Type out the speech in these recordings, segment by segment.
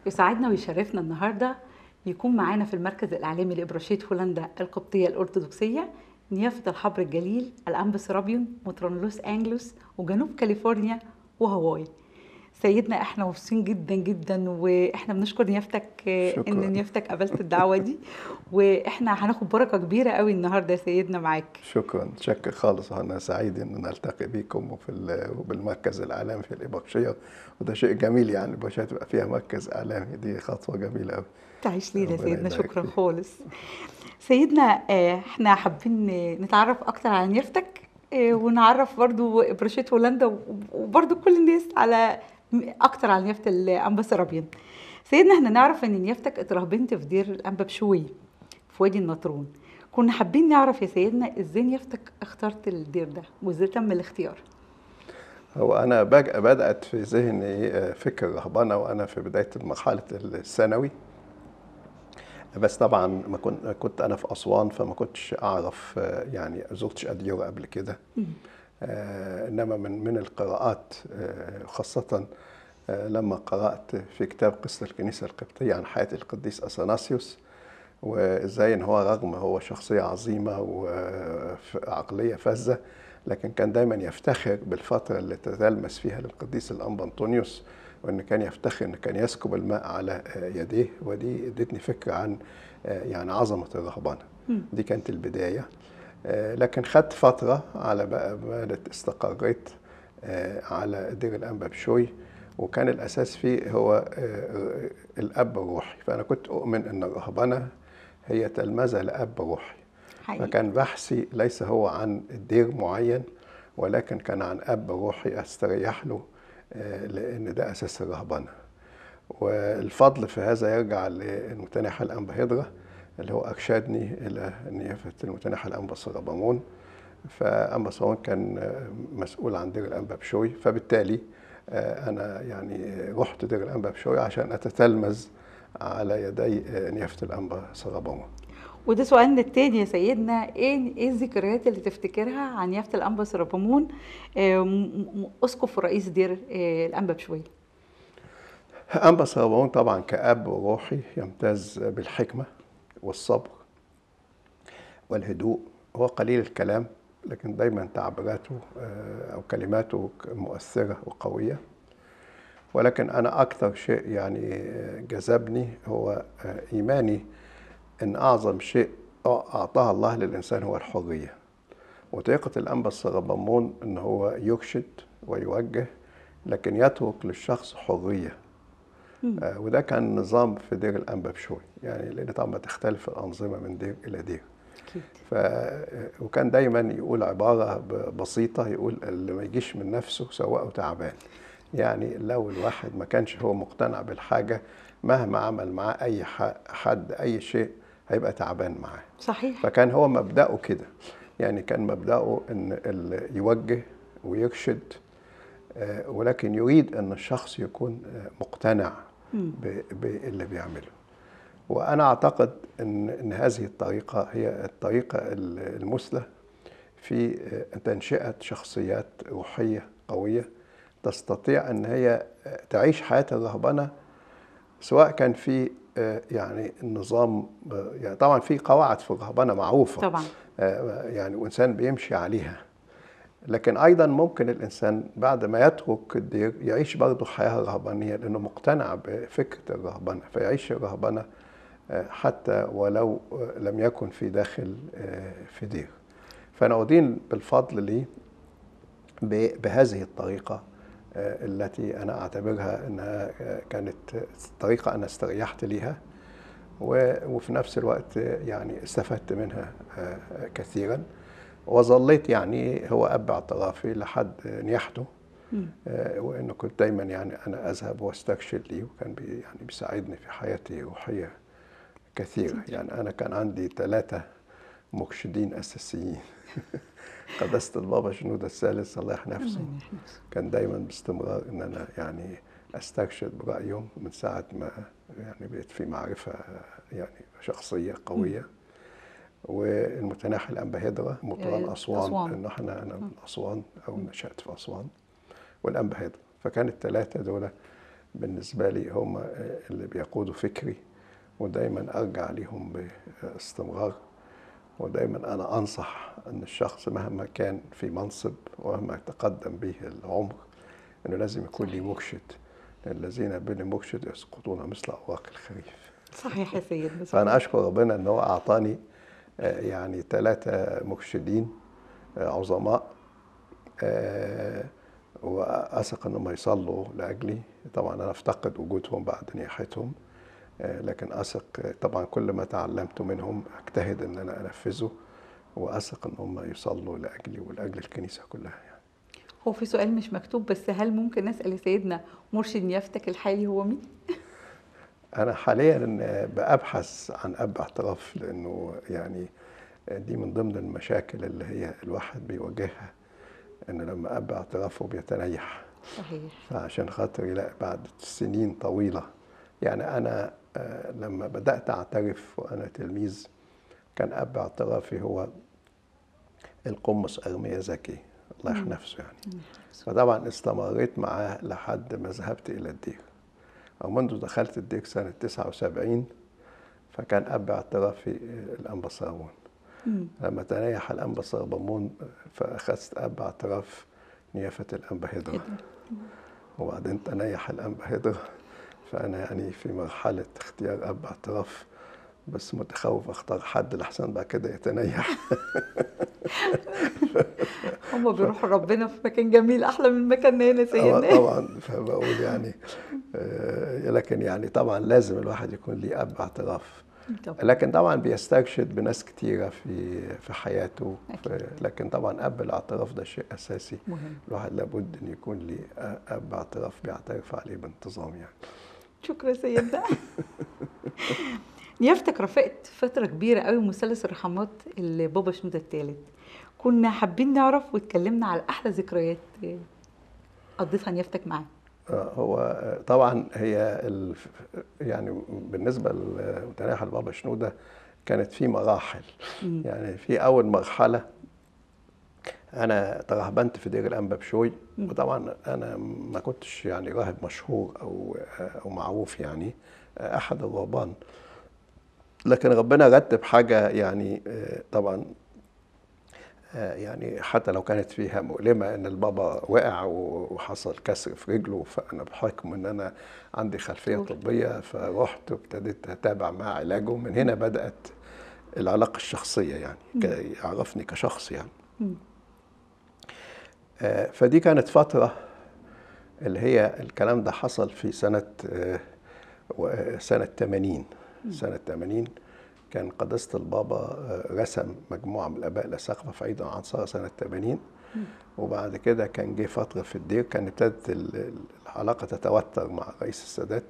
يسعدنا ويشرفنا النهارده يكون معانا في المركز الإعلامي لإبراشية هولندا القبطية الأرثوذكسية نيافة الحبر الجليل الأنبا سرابيون مطران لوس أنجلوس وجنوب كاليفورنيا وهاواي. سيدنا احنا مبسوطين جدا جدا، واحنا بنشكر نيافتك ان شكرا. نيافتك قبلت الدعوه دي، واحنا هناخد بركه كبيره قوي النهارده يا سيدنا معاك. شكرا شكر خالص، أنا سعيد إن نلتقي بيكم وبالمركز الإعلامي في الإبراشية، وده شيء جميل. يعني الإبراشية تبقى فيها مركز إعلامي، دي خطوة جميلة أوي. تعيش لينا يا ربنا سيدنا، يبارك شكرا فيك. خالص. سيدنا احنا حابين نتعرف اكتر على نيافتك، ونعرف برضو إبراشية هولندا وبرضو كل الناس على اكتر على نيافة الأنبا سرابيون. سيدنا احنا نعرف ان نيافتك اترهبنت في دير الأنبا بشوي في وادي النطرون. كنا حابين نعرف يا سيدنا ازاي نيافتك اخترت الدير ده وازاي تم الاختيار. هو أنا بدأت في ذهني فكر الرهبنة وأنا في بداية مرحلة الثانوي، بس طبعا ما كنت أنا في أسوان، فما كنتش أعرف، يعني زرتش أديرة قبل كده. إنما من القراءات، خاصة لما قرأت في كتاب قصة الكنيسة القبطية عن حياة القديس أثناسيوس، وإزاي إن هو رغم هو شخصية عظيمة وعقلية فذة، لكن كان دايما يفتخر بالفترة اللي تتلمس فيها للقديس الأنبا أنطونيوس، وإن كان يفتخر إن كان يسكب الماء على يديه. ودي ادتني فكرة عن يعني عظمة الرهبنة. دي كانت البداية. لكن خدت فترة على بقى بدأت استقريت على دير الأنبا بشوي، وكان الأساس فيه هو الأب الروحي. فأنا كنت أؤمن أن الرهبنة هي تلمذة لأب روحي. حقيقي. فكان بحثي ليس هو عن دير معين، ولكن كان عن أب روحي أستريح له، لأن ده أساس الرهبنة. والفضل في هذا يرجع للمتناحي الأنبا هدرة، اللي هو أرشدني إلى نيافة المتناحي الأنبا سربامون. فأنبا سربامون كان مسؤول عن دير الأنبا بشوي، فبالتالي أنا يعني رحت دير الأنبا بشوي عشان أتتلمذ على يدي نيافة الأنبا سربامون. وده سؤالنا التاني يا سيدنا، ايه الذكريات اللي تفتكرها عن يافة الأنبا سربامون، أسقف ورئيس دير الأنبا بشوي؟ أنبا سربامون طبعا كأب روحي يمتاز بالحكمة والصبر والهدوء. هو قليل الكلام، لكن دايما تعبيراته أو كلماته مؤثرة وقوية. ولكن أنا أكثر شيء يعني جذبني هو إيماني إن أعظم شيء أعطاه الله للإنسان هو الحرية. وطريقة الأنبا السربامون إن هو يرشد ويوجه، لكن يترك للشخص حرية. وده كان نظام في دير الأنبا بشوي، يعني لأن طبعا تختلف الأنظمة من دير إلى دير. أكيد. وكان دايما يقول عبارة بسيطة، يقول اللي ما يجيش من نفسه سواء تعبان. يعني لو الواحد ما كانش هو مقتنع بالحاجة، مهما عمل معاه أي حد أي شيء هيبقى تعبان معاه. صحيح. فكان هو مبدأه كده، يعني كان مبدأه إن اللي يوجه ويرشد، ولكن يريد أن الشخص يكون مقتنع باللي بيعمله. وأنا أعتقد أن هذه الطريقة هي الطريقة المثلى في تنشئة شخصيات روحية قوية تستطيع أن هي تعيش حياة الرهبنة، سواء كان في يعني النظام، يعني طبعا في قواعد في الرهبنة معروفة طبعا. يعني وإنسان بيمشي عليها، لكن أيضا ممكن الإنسان بعد ما يترك الدير يعيش برضه حياة رهبانية، لأنه مقتنع بفكرة الرهبنة، فيعيش الرهبنة حتى ولو لم يكن في داخل في دير. فأنا أدين بالفضل لي بهذه الطريقة التي أنا أعتبرها أنها كانت طريقة أنا استريحت ليها، وفي نفس الوقت يعني استفدت منها كثيرا. وظليت يعني هو أب اعترافي لحد نياحته، وإنه كنت دايما يعني أنا أذهب واستكشف ليه، وكان يعني بيساعدني في حياتي الروحية كثيرة. يعني أنا كان عندي 3 مرشدين أساسيين. قداسة البابا شنودة الثالث الله يحفظه نفسه كان دايما باستمرار ان انا يعني استرشد برأيهم من ساعة ما يعني بقيت في معرفة يعني شخصية قوية. والمتناحي الأنبا هدرة مطران أسوان، إن أنا من أسوان أو نشأت في أسوان، والأنبا هدرة. فكان ال3 دول بالنسبة لي هم اللي بيقودوا فكري، ودايما أرجع ليهم باستمرار. ودايما أنا أنصح أن الشخص مهما كان في منصب ومهما تقدم به العمر أنه لازم يكون لي صحيح. مرشد، الذين بلا مرشد يسقطون مثل أوراق الخريف. صحيح يا سيدنا، فأنا صحيح. أشكر ربنا أن هو أعطاني يعني 3 مرشدين عظماء، وأثق أنهم يصلوا لأجلي. طبعا أنا أفتقد وجودهم بعد نياحتهم، لكن أثق طبعا كل ما تعلمت منهم أجتهد أن أنا أنفذه، وأثق أن هم يصلوا لأجلي ولأجل الكنيسة كلها يعني. هو في سؤال مش مكتوب، بس هل ممكن نسأل يا سيدنا مرشد نيافتك الحالي هو مين؟ أنا حاليا بأبحث عن أب اعتراف، لأنه يعني دي من ضمن المشاكل اللي هي الواحد بيواجهها، إنه لما أب اعترافه بيتنيح. صحيح. فعشان خاطر لا بعد سنين طويلة، يعني أنا لما بدأت أعترف وأنا تلميذ كان أب اعترافي هو القمص أرميا زكي، الله يرحم نفسه يعني. فطبعا استمريت معاه لحد ما ذهبت إلى الدير، أو منذ دخلت الدير سنة 79. فكان أب اعترافي الأنبا صابون. لما تنيح الأنبا صابون فأخذت أب اعتراف نيافة الأنبا هدرة، وبعدين تنيح الأنبا هدرة. فأنا يعني في مرحلة اختيار أب اعتراف، بس متخوف أختار حد لحسن بعد كده يتنيح. هم بيروحوا ربنا في مكان جميل أحلى من مكاننا هنا سيدنا. طبعا. فبقول يعني لكن يعني طبعا لازم الواحد يكون ليه أب اعتراف، لكن طبعا بيسترشد بناس كتيرة في حياته. لكن طبعا أب الاعتراف ده شيء أساسي مهم. الواحد لابد أن يكون ليه أب اعتراف بيعترف عليه بانتظام يعني. شكرا سيدنا. نيافتك رافقت فترة كبيرة قوي مثلث الرحمات البابا شنودة الثالث. كنا حابين نعرف واتكلمنا على أحلى ذكريات قضيتها نيافتك معاه. هو طبعا هي يعني بالنسبة لمتنيح البابا شنودة كانت في مراحل. يعني في أول مرحلة أنا ترهبنت في دير الأنبا بشوي، وطبعا أنا ما كنتش يعني راهب مشهور أو معروف يعني أحد الرهبان، لكن ربنا رتب حاجة يعني طبعا يعني حتى لو كانت فيها مؤلمة، ان البابا وقع وحصل كسر في رجله. فانا بحكم ان انا عندي خلفية طبية فرحت وابتديت اتابع مع علاجه. من هنا بدأت العلاقة الشخصية يعني، يعرفني كشخص يعني. فدي كانت فترة اللي هي الكلام ده حصل في سنة 80. سنة 80 كان قداسة البابا رسم مجموعة من الآباء الأساقفة في عيد العنصرة سنة 80. وبعد كده كان جه فترة في الدير كان ابتدت العلاقة تتوتر مع رئيس السادات.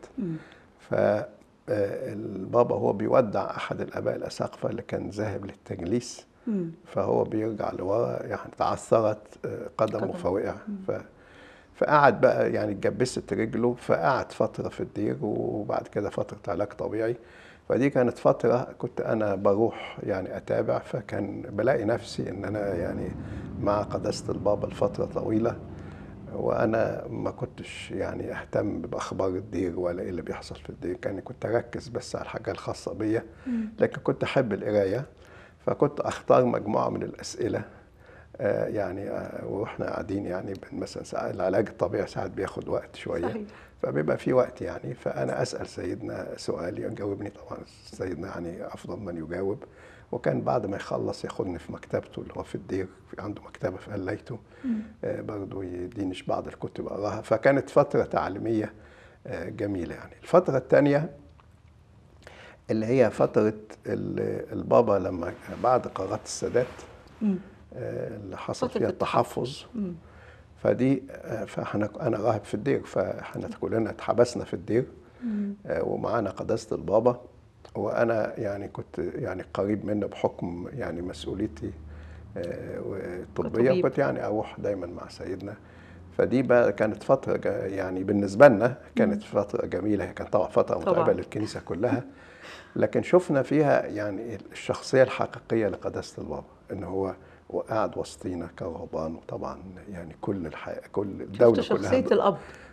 فالبابا هو بيودع أحد الآباء الأساقفة اللي كان ذاهب للتجليس، فهو بيرجع لورا يعني تعثرت قدمه فوقع. فقعد بقى يعني اتجبست رجله، فقعد فترة في الدير وبعد كده فترة علاج طبيعي. فدي كانت فترة كنت أنا بروح يعني أتابع، فكان بلاقي نفسي إن أنا يعني مع قداسة البابا لفترة طويلة، وأنا ما كنتش يعني أهتم بأخبار الدير ولا إيه اللي بيحصل في الدير. كنت أركز بس على الحاجة الخاصة بيا، لكن كنت أحب القراية. فكنت أختار مجموعة من الأسئلة يعني واحنا قاعدين يعني مثلا العلاج الطبيعي ساعات بياخد وقت شويه. صحيح. فبيبقى في وقت يعني، فانا اسال سيدنا سؤال يجاوبني. طبعا سيدنا يعني افضل من يجاوب. وكان بعد ما يخلص ياخدني في مكتبته اللي هو في الدير، عنده مكتبه في قليته برضه، يديني بعض الكتب اقراها. فكانت فتره تعليميه جميله يعني. الفتره الثانيه اللي هي فتره البابا لما بعد قرارات السادات اللي حصل فيها التحفظ. فدي انا راهب في الدير، فاحنا كلنا اتحبسنا في الدير ومعانا قداسة البابا. وانا يعني كنت يعني قريب منه بحكم يعني مسؤوليتي الطبيه، وكنت يعني اروح دايما مع سيدنا. فدي بقى كانت فتره يعني بالنسبه لنا كانت فتره جميله. هي كانت طبعا فتره متعبه للكنيسه كلها، لكن شفنا فيها يعني الشخصيه الحقيقيه لقداسه البابا، ان هو وقعد وسطينا كرهبان. وطبعا يعني كل الدوله كلها شخصيه الاب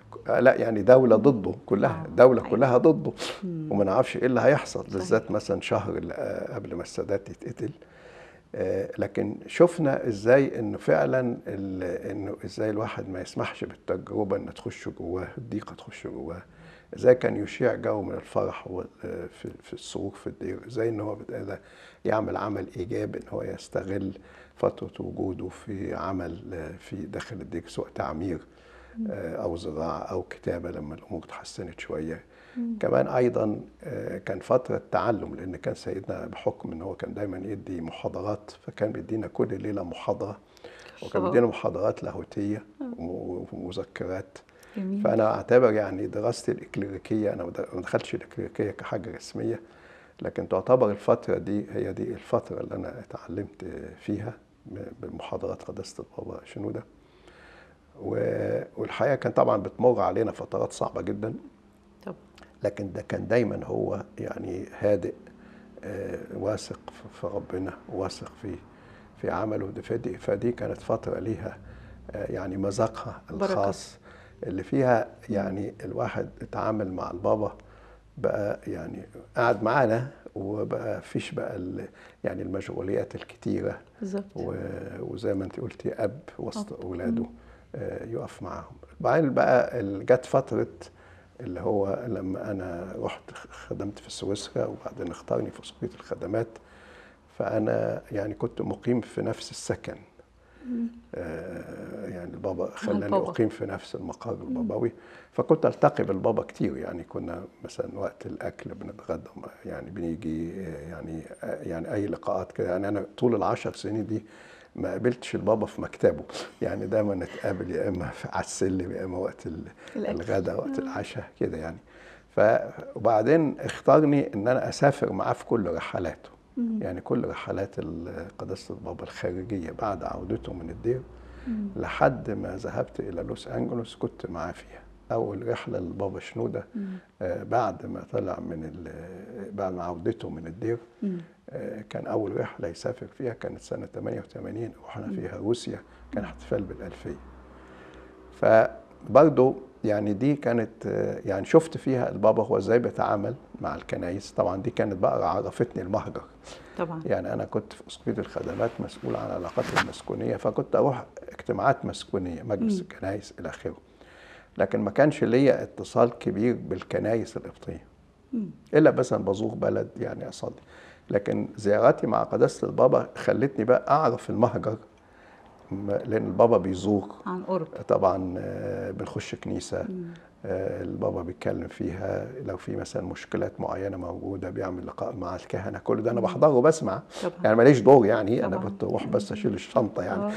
لا يعني دولة ضده كلها، الدولة أيوة. كلها ضده، وما نعرفش ايه اللي هيحصل، بالذات مثلا شهر قبل ما السادات يتقتل. لكن شفنا ازاي انه فعلا انه ازاي الواحد ما يسمحش بالتجربة ان تخش جواه، الضيقة تخش جواه. ازاي كان يشيع جو من الفرح في السرور في الدير، ازاي ان هو بدأ يعمل عمل ايجابي، ان هو يستغل فترة وجوده في عمل في داخل الدير، سواء تعمير او زراعة او كتابة لما الامور اتحسنت شوية. كمان ايضا كان فترة تعلم، لان كان سيدنا بحكم ان هو كان دايما يدي محاضرات، فكان بيدينا كل ليلة محاضرة، وكان بيدينا محاضرات لاهوتية ومذكرات. جميل. فانا اعتبر يعني دراستي الاكليريكية، انا ما دخلتش الاكليريكية كحاجة رسمية، لكن تعتبر الفترة دي هي دي الفترة اللي انا اتعلمت فيها بمحاضرات قداسة البابا شنودة. والحقيقة كان طبعا بتمر علينا فترات صعبة جدا، لكن ده كان دايما هو يعني هادئ، واثق في ربنا، واثق في عمله. فدي كانت فترة ليها يعني مذاقها الخاص، اللي فيها يعني الواحد اتعامل مع البابا بقى، يعني قعد معانا وبقى فيش بقى يعني المشغوليات الكتيرة بالظبط، وزي ما انت قلتي اب وسط اولاده يقف معاهم. بعدين بقى جت فترة اللي هو لما انا رحت خدمت في سويسرا، وبعدين اختارني في اسقفية الخدمات، فانا يعني كنت مقيم في نفس السكن. يعني البابا خلاني اقيم في نفس المقر البابوي، فكنت التقي بالبابا كتير. يعني كنا مثلا وقت الاكل بنتغدى، يعني بنيجي يعني اي لقاءات كده. يعني انا طول ال10 سنين دي ما قابلتش البابا في مكتبه، يعني دايما نتقابل يا اما على السلم، يا اما وقت الغداء، وقت العشاء كده يعني. وبعدين اختارني ان انا اسافر معاه في كل رحلاته، يعني كل رحلات قداسة البابا الخارجية بعد عودته من الدير لحد ما ذهبت إلى لوس أنجلوس كنت معاه فيها. أول رحلة للبابا شنودة بعد ما طلع بعد ما عودته من الدير، كان أول رحلة يسافر فيها كانت سنة 88، رحنا فيها روسيا، كان احتفال بالألفية. فبرضه يعني دي كانت يعني شفت فيها البابا هو ازاي بيتعامل مع الكنايس. طبعا دي كانت بقى عرفتني المهجر طبعا. يعني انا كنت في اسقفية الخدمات مسؤول عن العلاقات المسكونيه، فكنت اروح اجتماعات مسكونيه، مجلس الكنايس الى اخره، لكن ما كانش ليا اتصال كبير بالكنايس القبطيه، الا مثلا بزور بلد يعني اصلي. لكن زياراتي مع قداسه البابا خلتني بقى اعرف المهجر، لان البابا بيزور عن قرب طبعا. بنخش كنيسه البابا بيتكلم فيها، لو في مثلا مشكلات معينه موجوده بيعمل لقاء مع الكهنه، كل ده انا بحضره وبسمع طبعا. يعني ماليش دور، يعني طبعا. انا بروح بس اشيل الشنطه يعني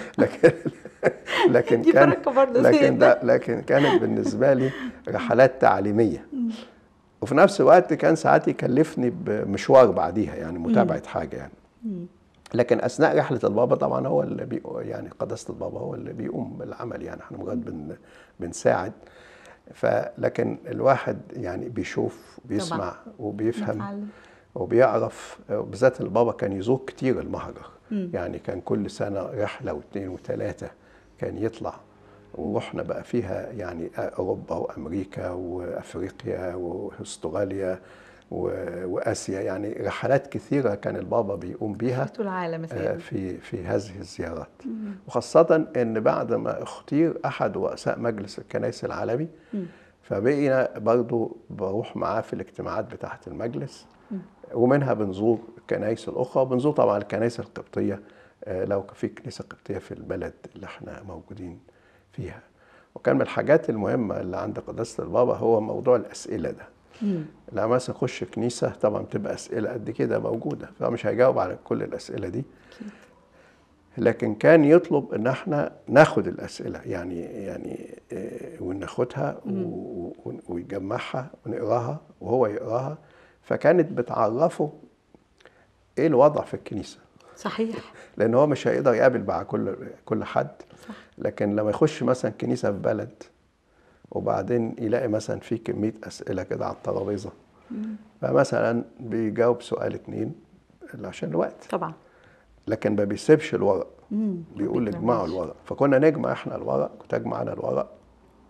لكن كانت بالنسبه لي رحلات تعليميه، وفي نفس الوقت كان ساعات يكلفني بمشوار بعديها، يعني متابعه حاجه يعني. لكن اثناء رحله البابا طبعا هو اللي يعني قداسه البابا هو اللي بيقوم بالعمل، يعني احنا مجرد بنساعد. لكن الواحد يعني بيشوف وبيسمع وبيفهم وبيعرف. بالذات البابا كان يزور كتير المهجر، يعني كان كل سنه رحله واثنين وثلاثه كان يطلع، ورحنا بقى فيها يعني اوروبا وامريكا وافريقيا واستراليا واسيا، يعني رحلات كثيره كان البابا بيقوم بيها في العالم في هذه الزيارات. وخاصه ان بعد ما اختير احد رؤساء مجلس الكنائس العالمي، فبقينا برضو بروح معاه في الاجتماعات بتاعه المجلس، ومنها بنزور الكنائس الاخرى، وبنزور طبعا الكنائس القبطيه لو في كنيسه قبطيه في البلد اللي احنا موجودين فيها. وكان من الحاجات المهمه اللي عند قداسه البابا هو موضوع الاسئله ده. لما مثلا نخش كنيسه طبعا بتبقى اسئله قد كده موجوده، فمش هيجاوب على كل الاسئله دي، لكن كان يطلب ان احنا ناخد الاسئله، يعني وناخدها ويجمعها ونقراها وهو يقراها، فكانت بتعرفه ايه الوضع في الكنيسه. صحيح. لان هو مش هيقدر يقابل مع كل حد. صح. لكن لما يخش مثلا كنيسه في بلد وبعدين يلاقي مثلا في كميه اسئله كده على الترابيزه، فمثلا بيجاوب سؤال 2 عشان الوقت طبعا، لكن ما بيسيبش الورق، بيقول اجمعوا الورق. فكنا نجمع احنا الورق، كنت اجمع انا الورق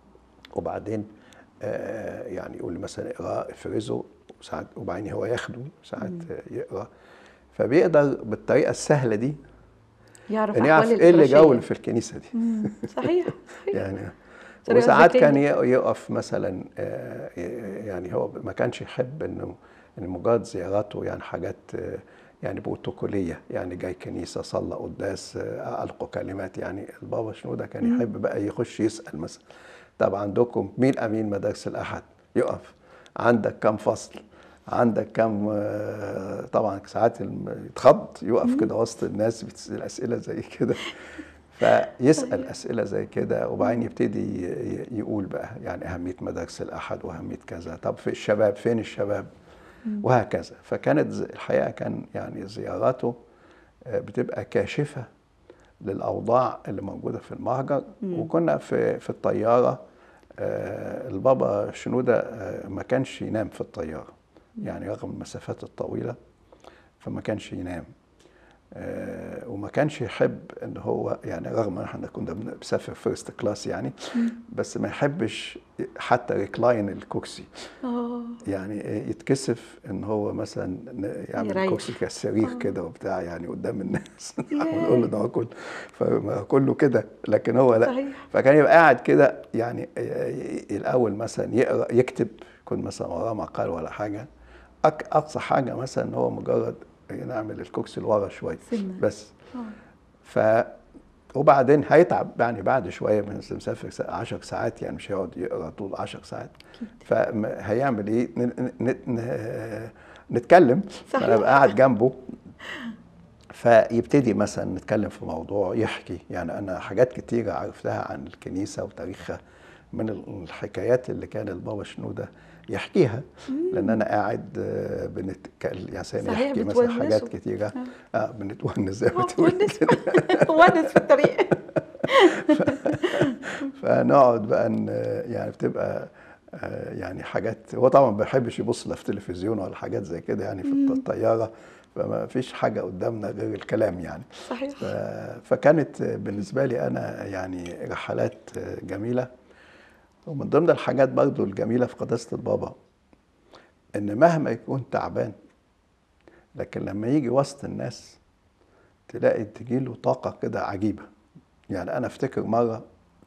وبعدين يعني يقول لي مثلا اقرا افرزه، ساعات وبعدين هو ياخده ساعات يقرا. فبيقدر بالطريقه السهله دي يعرف ان احوال يعرف ايه اللي جاول الابراشيه. في الكنيسه دي. صحيح صحيح. يعني طريقه وساعات كان ذكيه. يقف مثلا يعني هو ما كانش يحب انه ان مجرد زياراته يعني حاجات يعني بروتوكوليه، يعني جاي كنيسه صلى قداس القوا كلمات. يعني البابا شنوده كان يحب بقى يخش يسال مثلا طب عندكم مين امين مدارس الاحد؟ يقف عندك كم فصل؟ عندك كم طبعا ساعات يتخض يقف كده وسط الناس بتسال اسئله زي كده. فيسأل صحيح. أسئلة زي كده وبعدين يبتدي يقول بقى يعني أهمية مدارس الأحد وأهمية كذا، طب في الشباب فين الشباب؟ وهكذا. فكانت الحقيقة كان يعني زياراته بتبقى كاشفة للأوضاع اللي موجودة في المهجر. وكنا في الطيارة البابا شنودة ما كانش ينام في الطيارة، يعني رغم المسافات الطويلة فما كانش ينام. وما كانش يحب ان هو يعني رغم ان احنا كنا بنسافر فيرست كلاس يعني بس ما يحبش حتى ريكلاين الكرسي، يعني يتكسف ان هو مثلا يعمل الكرسي يريح. كالسرير كده وبتاع يعني قدام الناس. ونقول له ده هو كله كده لكن هو لا. صحيح. فكان يبقى قاعد كده يعني الاول مثلا يقرا يكتب، يكون مثلا وراه مقال ولا حاجه، اقصى حاجه مثلا ان هو مجرد نعمل الكرسي لورا شويه سنة. بس. ف وبعدين هيتعب يعني بعد شويه من مسافر 10 ساعات، يعني مش هيقعد يقرا طول 10 ساعات. فهيعمل ايه؟ نتكلم. فانا صحيح. ابقى قاعد جنبه فيبتدي مثلا نتكلم في موضوع يحكي. يعني انا حاجات كتيره عرفتها عن الكنيسه وتاريخها من الحكايات اللي كان البابا شنودة يحكيها، لان انا قاعد بنتكلم يعني صحيح يحكي مثلا حاجات بتونسوا. كتيره. بنتونس زي ما تقول بتونس. كده. ونس في الطريق. فنقعد بقى يعني بتبقى يعني حاجات. هو طبعا ما بيحبش يبص لا في تلفزيون ولا حاجات زي كده يعني في الطياره، فما فيش حاجه قدامنا غير الكلام يعني. صحيح. فكانت بالنسبه لي انا يعني رحلات جميله. ومن ضمن الحاجات برضو الجميله في قداسه البابا ان مهما يكون تعبان لكن لما يجي وسط الناس تلاقي تجيله طاقه كده عجيبه. يعني انا افتكر مره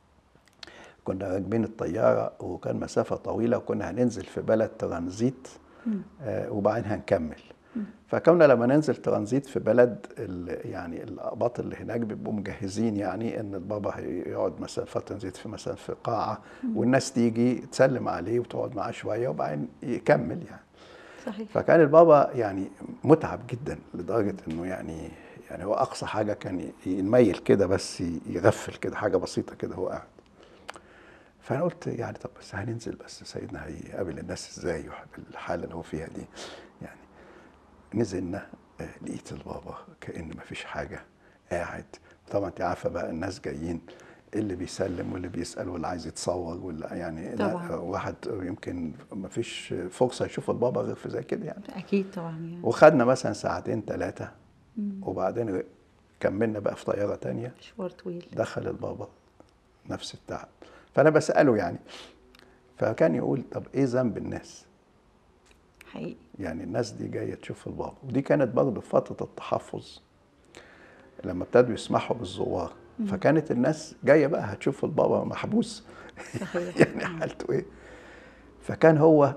كنا راكبين الطيارة وكان مسافة طويلة وكنا هننزل في بلد ترانزيت وبعدين هنكمل. فكنا لما ننزل ترانزيت في بلد يعني الأقباط اللي هناك بيبقوا مجهزين يعني إن البابا هيقعد مثلا فترة ترانزيت في مثلا في قاعة والناس تيجي تسلم عليه وتقعد معاه شوية وبعدين يكمل يعني. صحيح. فكان البابا يعني متعب جدا لدرجة إنه يعني هو أقصى حاجة كان يميل كده بس يغفل كده حاجة بسيطة كده هو قاعد. فانا قلت يعني طب بس هننزل بس سيدنا هيقابل الناس ازاي بالحاله اللي هو فيها دي يعني. نزلنا لقيت البابا كأن مفيش حاجه قاعد. طبعا انت عارفه بقى الناس جايين اللي بيسلم واللي بيسال واللي عايز يتصور واللي يعني طبعا. واحد يمكن مفيش فرصه يشوف البابا غير في زي كده يعني. اكيد طبعا يعني. وخدنا مثلا ساعتين 3 وبعدين كملنا بقى في طياره تانية. مشوار طويل. دخل البابا نفس التعب. فانا بساله يعني فكان يقول طب ايه ذنب الناس؟ حقيقي. يعني الناس دي جايه تشوف البابا. ودي كانت برضه في فتره التحفظ لما ابتدوا يسمحوا بالزوار. فكانت الناس جايه بقى هتشوف البابا محبوس. صحيح. يعني حالته ايه؟ فكان هو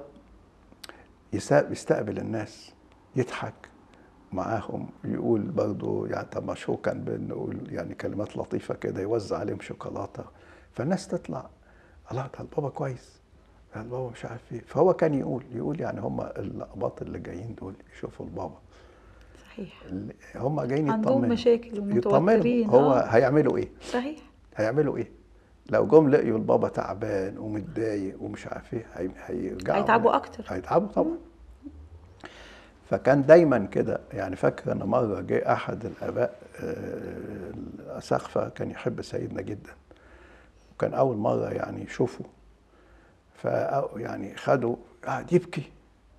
يستقبل الناس يضحك معاهم يقول برضه يعني طب مشهور كان بنقول يعني كلمات لطيفه كده يوزع عليهم شوكولاته. فالناس تطلع الله ده البابا كويس، ده البابا مش عارف ايه. فهو كان يقول يعني هم الأقباط اللي جايين دول يشوفوا البابا صحيح. هم جايين عندهم يطمنوا. مشاكل ومتوترين. هو هيعملوا ايه؟ صحيح. هيعملوا ايه؟ لو جم لقيوا البابا تعبان ومتضايق ومش عارف ايه هيرجعوا هيتعبوا اكتر. هيتعبوا طبعا. فكان دايما كده يعني. فاكر ان مره جه احد الاباء الاساقفه كان يحب سيدنا جدا وكان اول مره يعني يشوفه. ف يعني خده قعد يبكي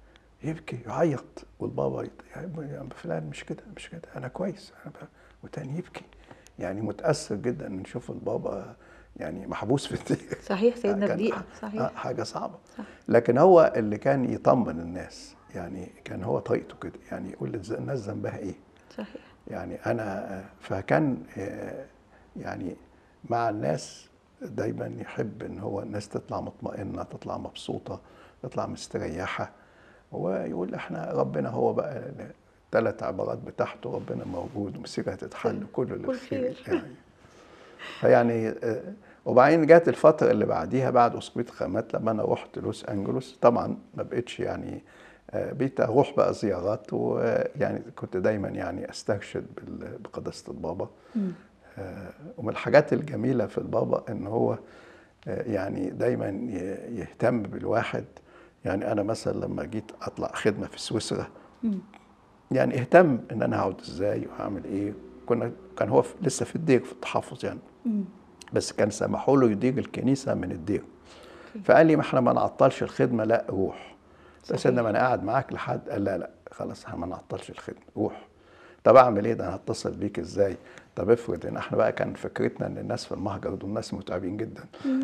يعيط والبابا يا فلان مش كده مش كده انا كويس وتاني يبكي يعني متاثر جدا ان نشوف البابا يعني محبوس في الدير. صحيح سيدنا كان بدقيقة، صحيح. حاجة صعبة. صح. لكن هو اللي كان يطمن الناس، يعني كان هو طريقته كده، يعني يقول الناس ذنبها ايه. صحيح. يعني انا فكان يعني مع الناس دايما يحب ان هو الناس تطلع مطمئنة، تطلع مبسوطة، تطلع مستريحة. هو يقول احنا ربنا هو بقى 3 عبارات بتاعته: ربنا موجود ومسيرها تتحل كل اللي كل خير خير. يعني. فيعني وبعدين جات الفترة اللي بعديها بعد أسقفية الخدمات لما أنا رحت لوس أنجلوس. طبعا ما بقتش يعني بقيت أروح بقى زيارات، ويعني كنت دايما يعني أسترشد بقداسة البابا. ومن الحاجات الجميلة في البابا إن هو يعني دايما يهتم بالواحد. يعني أنا مثلا لما جيت أطلع خدمة في سويسرا يعني اهتم إن أنا هقعد إزاي وهعمل إيه. كان هو لسه في الدير في التحفظ يعني، بس كان سمحوا له يدير الكنيسة من الدير. فقال لي ما احنا ما نعطلش الخدمة، لا روح. بس انا ما انا قاعد معاك لحد، قال لا خلاص احنا ما نعطلش الخدمة، روح. طب اعمل ايه ده، انا هتصل بيك ازاي؟ طب افرض ان احنا بقى كان فكرتنا ان الناس في المهجر دول ناس متعبين جدا.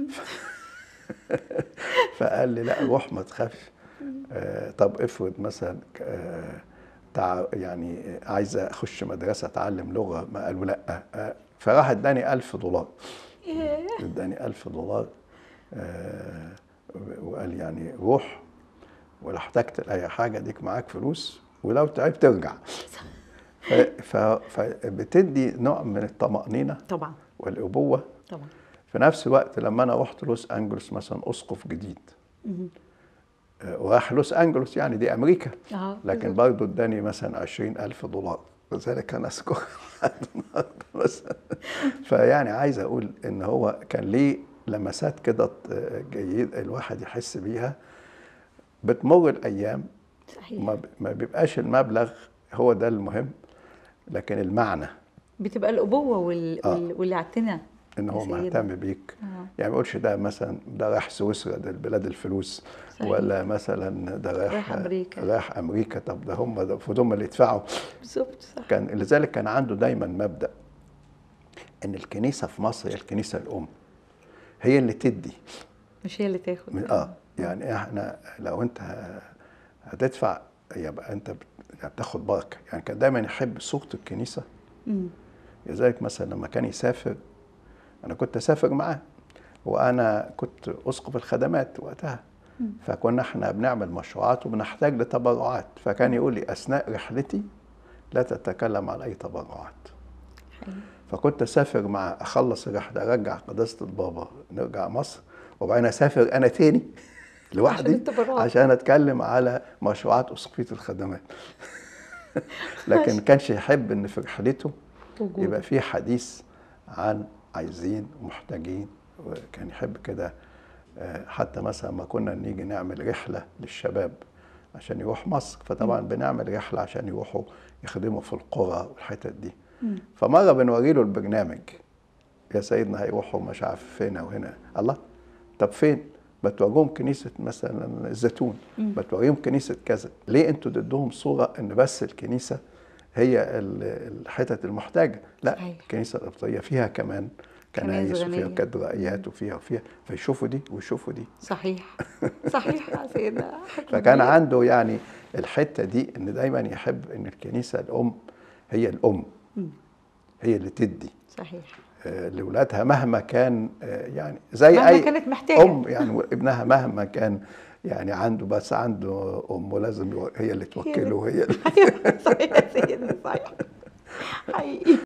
فقال لي لا روح ما تخافش. طب افرض مثلا يعني عايز اخش مدرسة اتعلم لغة، ما قالوا لا. فراح اداني $1000. اداني $1000 وقال يعني روح، ولو احتجت لاي حاجه اديك معاك فلوس، ولو تعبت ترجع. فبتدي نوع من الطمأنينة طبعا والأبوة. طبعا. في نفس الوقت لما أنا رحت لوس أنجلوس مثلا أسقف جديد وراح لوس أنجلوس، يعني دي أمريكا، لكن برضه اداني مثلا $20,000. وذلك أنا أذكر مثلا. فيعني عايز أقول إن هو كان ليه لمسات كده جيد الواحد يحس بيها. بتمر الأيام، صحيح. ما بيبقاش المبلغ هو ده المهم، لكن المعنى بتبقى الأبوة والاعتناء ان هو مهتم بيك. يعني ما يقولش ده مثلا ده رايح سويسرا، ده البلاد الفلوس. صحيح. ولا مثلا ده رايح امريكا. طب ده هم المفروض هم اللي يدفعوا. بالظبط. صح. كان لذلك كان عنده دايما مبدأ ان الكنيسه في مصر هي الكنيسه الام، هي اللي تدي مش هي اللي تاخد. يعني احنا لو انت هتدفع يبقى انت بتاخد بركه. يعني كان دايما يحب صوره الكنيسه. لذلك مثلا لما كان يسافر انا كنت اسافر معاه، وانا كنت اسقف الخدمات وقتها. فكنا احنا بنعمل مشروعات وبنحتاج لتبرعات، فكان يقول لي اثناء رحلتي لا تتكلم عن اي تبرعات. فكنت اسافر مع اخلص الرحله ارجع قداسه البابا نرجع مصر، وبعدين اسافر انا تاني لوحدي عشان اتكلم على مشروعات اسقفيه الخدمات. لكن كانش يحب ان في رحلته يبقى في حديث عن عايزين ومحتاجين. وكان يحب كده. حتى مثلا ما كنا نيجي نعمل رحله للشباب عشان يروح مصر، فطبعا بنعمل رحله عشان يروحوا يخدموا في القرى والحتت دي. فمره بنوري له البرنامج، يا سيدنا هيروحوا مش عارف فين وهنا. الله، طب فين؟ بتوريهم كنيسه مثلا الزيتون، بتوريهم كنيسه كذا. ليه انتوا تدوهم صوره ان بس الكنيسه هي الحتت المحتاجه؟ لا، الكنيسه القبطيه فيها كمان كنايس وفيها كاتدرائيات وفيها فيشوفوا دي ويشوفوا دي. صحيح. صحيح يا سيدنا. فكان عنده يعني الحته دي ان دايما يحب ان الكنيسه الام هي الام، هي اللي تدي. صحيح. لاولادها مهما كان، يعني زي مهما اي كانت محتاجه ام. يعني ابنها مهما كان يعني عنده ام لازم هي اللي توكله وهي اللي صحيح يا سيدنا. صحيح حقيقي.